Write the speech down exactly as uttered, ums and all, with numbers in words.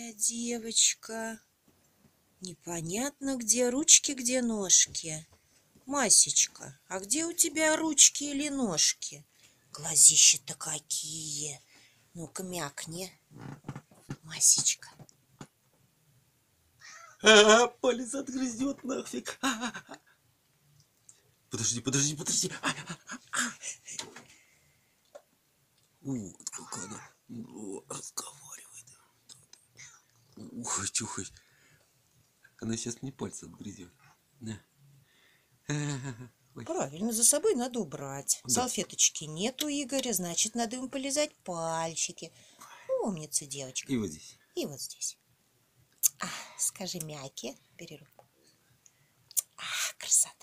моя девочка. Непонятно, где ручки, где ножки. Масечка, а где у тебя ручки или ножки? Глазища-то какие. Ну-ка, мякни. Масечка. А, палец отгрызет нафиг. А, а, а. Подожди, подожди, подожди. А, а, а. Вот как она О, разговаривает. Ухай, чухай. Она сейчас мне пальцы отгрызет. Да. Ой. Правильно, за собой надо убрать. Да. Салфеточки нет у Игоря, значит, надо ему полизать пальчики. Умница, девочка. И вот здесь. И вот здесь. А, скажи мяки. Бери руку. А, красота.